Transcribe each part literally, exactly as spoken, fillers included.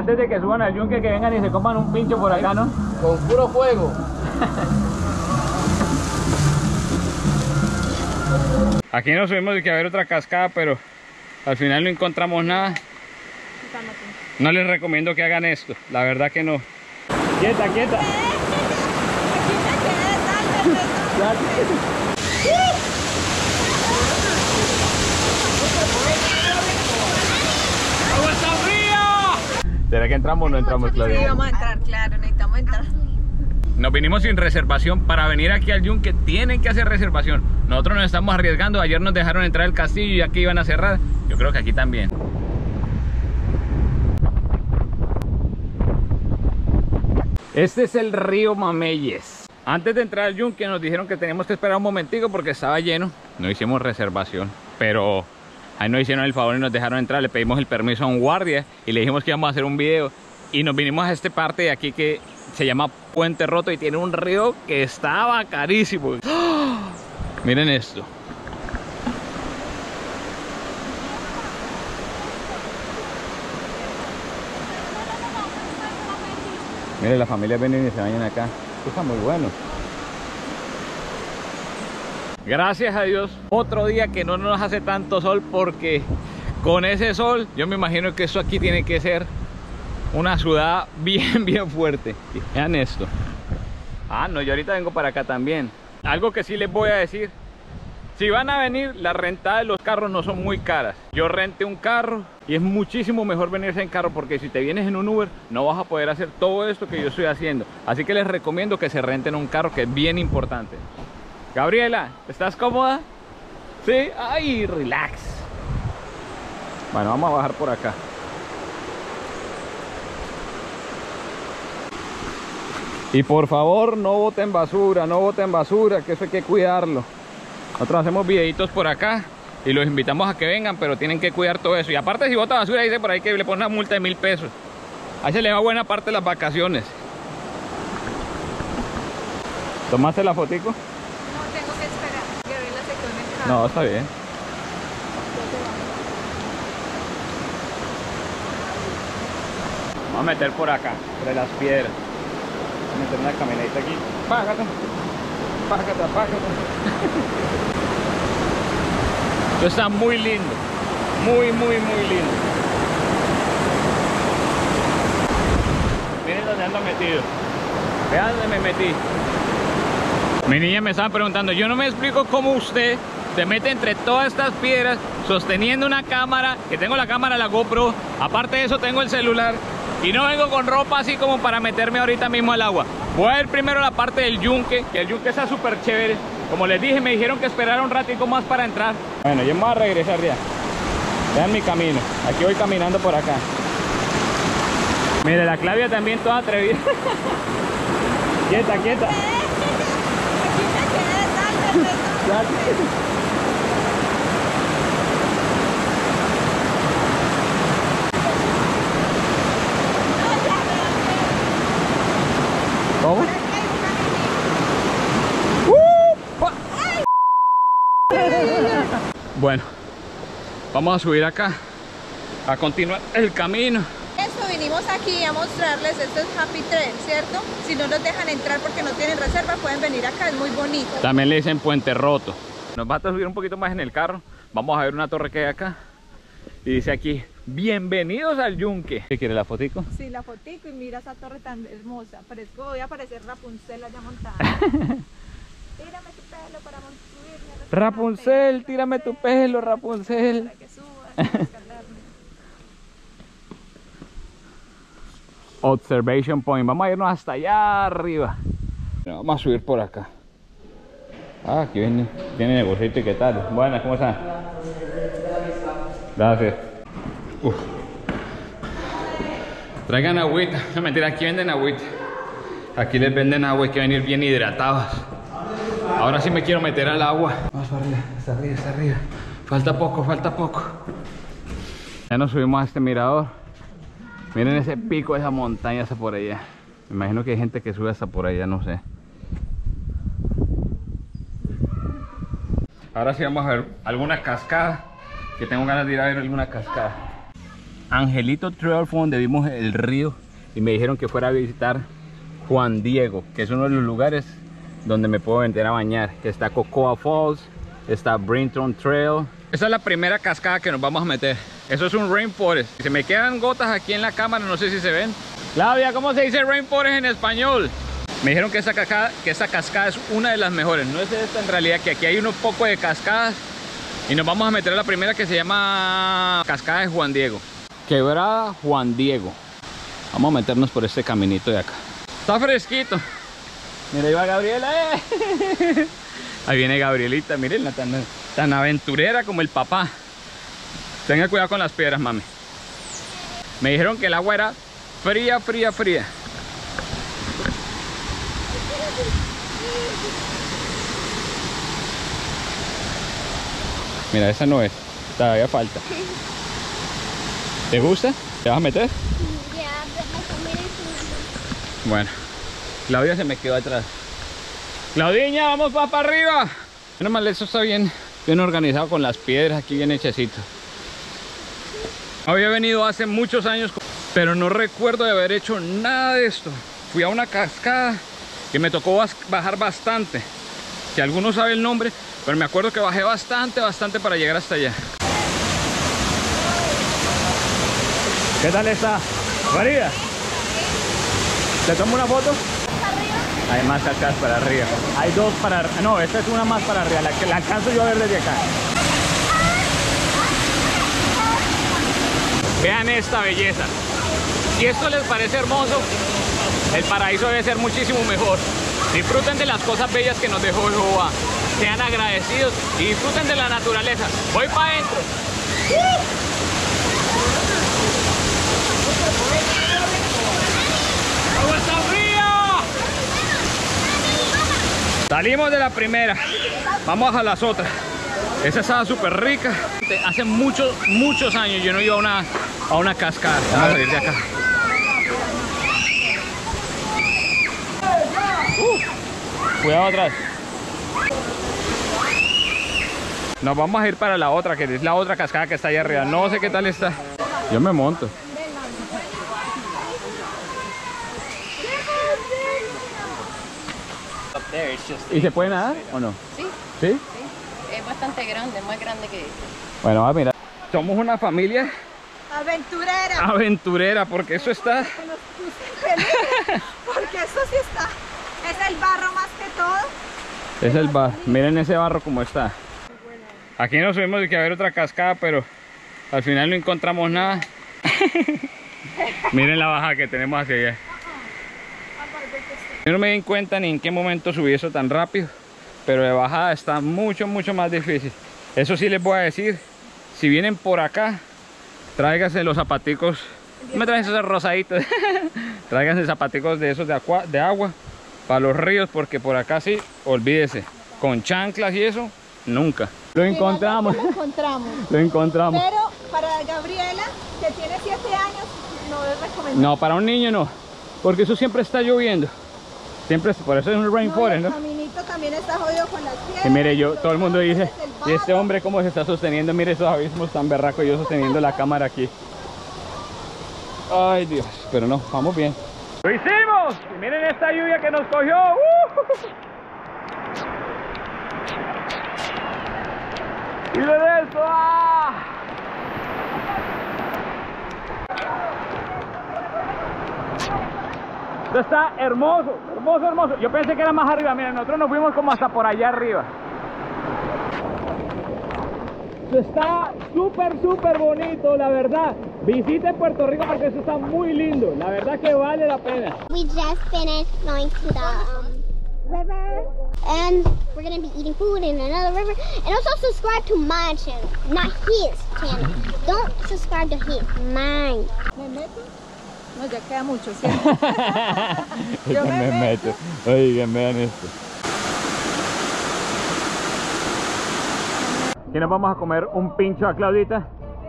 Antes de que suban al yunque, que vengan y se coman un pincho por acá, ¿no? Con puro fuego. Aquí nos subimos de que a ver otra cascada, pero al final no encontramos nada. No les recomiendo que hagan esto, la verdad que no. Quieta, quieta. ¡Agua está fría! ¿Será que entramos o no entramos, Claudia? Sí, vamos a entrar, claro, necesitamos entrar. Nos vinimos sin reservación. Para venir aquí al yunque tienen que hacer reservación. Nosotros nos estamos arriesgando. Ayer nos dejaron entrar al castillo y aquí iban a cerrar. Yo creo que aquí también. Este es el río Mameyes. Antes de entrar al yunque nos dijeron que teníamos que esperar un momentico porque estaba lleno. No hicimos reservación, pero ahí nos hicieron el favor y nos dejaron entrar. Le pedimos el permiso a un guardia y le dijimos que íbamos a hacer un video. Y nos vinimos a esta parte de aquí que se llama Puente Roto y tiene un río que estaba carísimo. ¡Oh! Miren esto. Miren, las familias vienen y se bañan acá. Esto está muy bueno. Gracias a Dios, otro día que no nos hace tanto sol, porque con ese sol yo me imagino que eso aquí tiene que ser una sudada bien bien fuerte. Vean esto. Ah, no, yo ahorita vengo para acá también. Algo que sí les voy a decir: si van a venir, la rentada de los carros no son muy caras. Yo renté un carro y es muchísimo mejor venirse en carro, porque si te vienes en un Uber no vas a poder hacer todo esto que yo estoy haciendo. Así que les recomiendo que se renten un carro, que es bien importante. Gabriela, ¿estás cómoda? Sí, ay, relax. Bueno, vamos a bajar por acá. Y por favor, no boten basura, no boten basura, que eso hay que cuidarlo. Nosotros hacemos videitos por acá y los invitamos a que vengan, pero tienen que cuidar todo eso. Y aparte, si bota basura, dice por ahí que le ponen una multa de mil pesos. Ahí se le va buena parte de las vacaciones. ¿Tomaste la fotico? No, tengo que esperar. Gabriela se quedó en el carro. No, está bien. Vamos a meter por acá, por las piedras. Vamos a meter una camioneta aquí. Págate. Págate, págate. Esto está muy lindo. Muy, muy, muy lindo. Miren dónde ando metido. Vean dónde me metí. Mi niña me estaba preguntando, yo no me explico cómo usted se mete entre todas estas piedras sosteniendo una cámara, que tengo la cámara, la GoPro, aparte de eso tengo el celular, y no vengo con ropa así como para meterme ahorita mismo al agua. Voy a ver primero la parte del yunque, que el yunque está súper chévere. Como les dije, me dijeron que esperara un ratico más para entrar. Bueno, yo me voy a regresar ya. Vean mi camino, aquí voy caminando por acá. Mire, la Claudia también toda atrevida. Quieta, quieta. ¿Cómo? Bueno, vamos a subir acá, a continuar el camino. Esto vinimos aquí a mostrarles. Esto es Happy Trail, ¿cierto? Si no nos dejan entrar porque no tienen reserva, pueden venir acá, es muy bonito. También le dicen Puente Roto. Nos va a subir un poquito más en el carro. Vamos a ver una torre que hay acá. Y dice aquí, bienvenidos al yunque. ¿Qué quiere, la fotico? Sí, la fotico, y mira esa torre tan hermosa. Parezco, voy a parecer Rapunzel allá montada. Tírame tu pelo para subirme. Rapunzel, tírame tu pelo, Rapunzel. Para que suba, Observation Point. Vamos a irnos hasta allá arriba. Vamos a subir por acá. Ah, aquí viene, viene negocito. ¿Y qué tal? Buenas, ¿cómo están? Gracias. Uf. Traigan agüita. No, mentira, aquí venden agüita. Aquí les venden agua, hay que venir bien hidratados. Ahora sí me quiero meter al agua. Vamos para arriba, hasta arriba, hasta arriba. Falta poco, falta poco. Ya nos subimos a este mirador. Miren ese pico, esa montaña hasta por allá. Me imagino que hay gente que sube hasta por allá, no sé. Ahora sí vamos a ver alguna cascada, que tengo ganas de ir a ver alguna cascada. Angelito Trail fue donde vimos el río y me dijeron que fuera a visitar Juan Diego, que es uno de los lugares donde me puedo meter a bañar. Que está Cocoa Falls, está Brinton Trail. Esta es la primera cascada que nos vamos a meter. Eso es un rainforest. Se me quedan gotas aquí en la cámara, no sé si se ven. Claudia, ¿cómo se dice rainforest en español? Me dijeron que esta cascada, que esta cascada es una de las mejores. No es esta en realidad, que aquí hay unos pocos de cascadas. Y nos vamos a meter a la primera, que se llama Cascada de Juan Diego. Quebrada Juan Diego. Vamos a meternos por este caminito de acá. Está fresquito. Mira, ahí va Gabriela. ¡Eh! Ahí viene Gabrielita, miren, tan, tan aventurera como el papá. Tenga cuidado con las piedras, mami. Me dijeron que el agua era fría, fría, fría. Mira, esa no es. Todavía falta. ¿Te gusta? ¿Te vas a meter? Bueno, Claudia se me quedó atrás. Claudiña, vamos para arriba. Menos mal, eso está bien, bien organizado con las piedras aquí bien hechecito. Había venido hace muchos años, pero no recuerdo de haber hecho nada de esto. Fui a una cascada que me tocó bajar bastante. Si alguno sabe el nombre, pero me acuerdo que bajé bastante, bastante para llegar hasta allá. ¿Qué tal está? María, ¿te tomo una foto? Hay más cascadas para arriba. Hay dos para... No, esta es una más para arriba. La que la alcanzo yo a ver desde acá. Vean esta belleza. Si esto les parece hermoso, el paraíso debe ser muchísimo mejor. Disfruten de las cosas bellas que nos dejó Jehová. Sean agradecidos y disfruten de la naturaleza. Voy para adentro. ¡Agua está fría! Salimos de la primera. Vamos a las otras. Esa estaba súper rica. Hace muchos, muchos años yo no iba a una, a una cascada. Vamos a salir de acá. Uh, cuidado atrás. Nos vamos a ir para la otra, que es la otra cascada que está allá arriba. No sé qué tal está. Yo me monto. ¿Y se puede nadar o no? Sí. ¿Sí? Sí. Es bastante grande, más grande que este. Bueno, a mirar. Somos una familia Aventurera. aventurera, porque eso está... Que nos puse felices, porque eso sí está. Es el barro más que todo. Es el barro. Miren ese barro como está. Aquí nos subimos de que a ver otra cascada, pero al final no encontramos nada. Miren la bajada que tenemos hacia allá. Yo no me di cuenta ni en qué momento subí eso tan rápido, pero de bajada está mucho, mucho más difícil. Eso sí les voy a decir, si vienen por acá, tráiganse los zapaticos, no me traen esos rosaditos, tráiganse zapaticos de esos de, agua, de agua para los ríos, porque por acá sí, olvídese, con chanclas y eso, nunca. Lo encontramos, Lo encontramos. lo encontramos. Pero para Gabriela, que tiene siete años, no es recomendable. No, para un niño no, porque eso siempre está lloviendo. Siempre, por eso es un rainforest, ¿no? ¿no? El caminito también está jodido con las piedras. Y mire, yo, todo el mundo dice, el ¿y este hombre cómo se está sosteniendo? Mire esos abismos tan berracos, yo sosteniendo la cámara aquí. Ay, Dios, pero no, vamos bien. ¡Lo hicimos! Y miren esta lluvia que nos cogió. ¡Uh! ¡Miren esto! ¡Ah! Esto está hermoso, hermoso, hermoso. Yo pensé que era más arriba. Miren, nosotros nos fuimos como hasta por allá arriba. Esto está súper, súper bonito, la verdad. Visiten Puerto Rico porque esto está muy lindo. La verdad que vale la pena. We just finished going to the um, river, and we're gonna be eating food in another river. And also subscribe to my channel, not his channel. Don't subscribe to his, mine. ¿Me meto? No, ya queda mucho, ¿cierto? Yo me, me meto. meto. Oigan, vean esto. ¿Qué nos vamos a comer? ¿Un pincho a Claudita?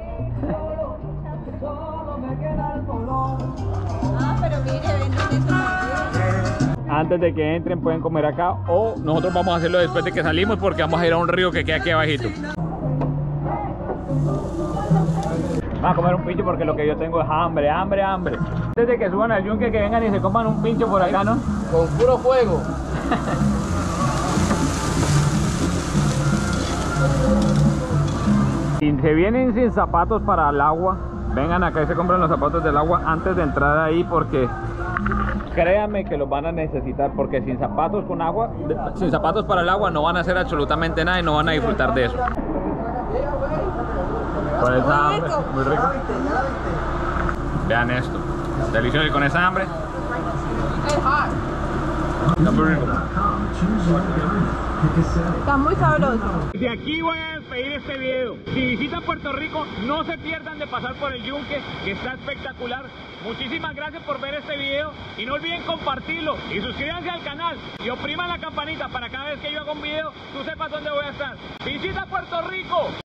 Ah, pero mire, venden eso también. Antes de que entren pueden comer acá, o nosotros vamos a hacerlo después de que salimos, porque vamos a ir a un río que queda aquí abajito. Vamos a comer un pincho porque lo que yo tengo es hambre, hambre, hambre. Desde que suban al yunque, que vengan y se coman un pincho por acá, ¿no? Con puro fuego. Si se vienen sin zapatos para el agua, vengan acá y se compran los zapatos del agua antes de entrar ahí, porque créanme que los van a necesitar, porque sin zapatos con agua, sin zapatos para el agua no van a hacer absolutamente nada y no van a disfrutar de eso. Con esa hambre, muy rico. Vean esto, delicioso y con esa hambre. Está muy rico. Está muy sabroso. De aquí voy a despedir este video. Si visitan Puerto Rico, no se pierdan de pasar por el yunque, que está espectacular. Muchísimas gracias por ver este video y no olviden compartirlo y suscríbanse al canal y opriman la campanita para cada vez que yo haga un video tú sepas dónde voy a estar. Visita Puerto Rico.